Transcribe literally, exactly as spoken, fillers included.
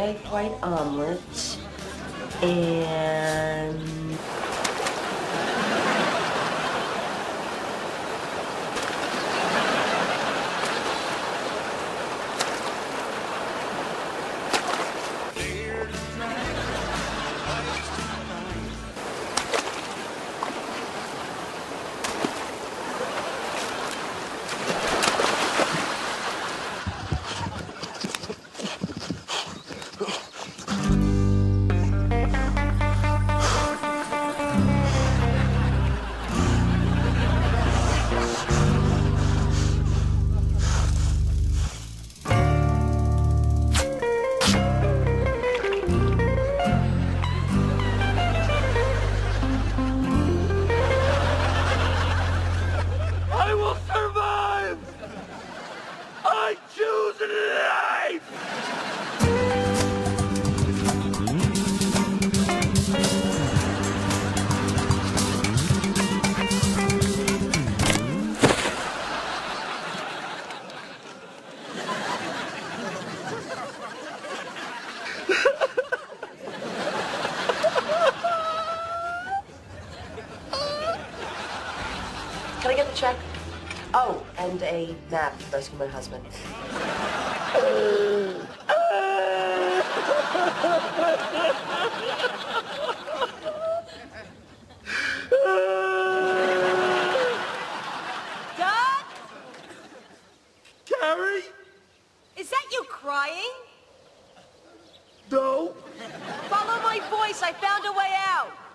egg white omelet and... I choose life! Can I get the check? Oh, and a map to rescue my husband. Doug? Carrie? Is that you crying? No. Follow my voice. I found a way out.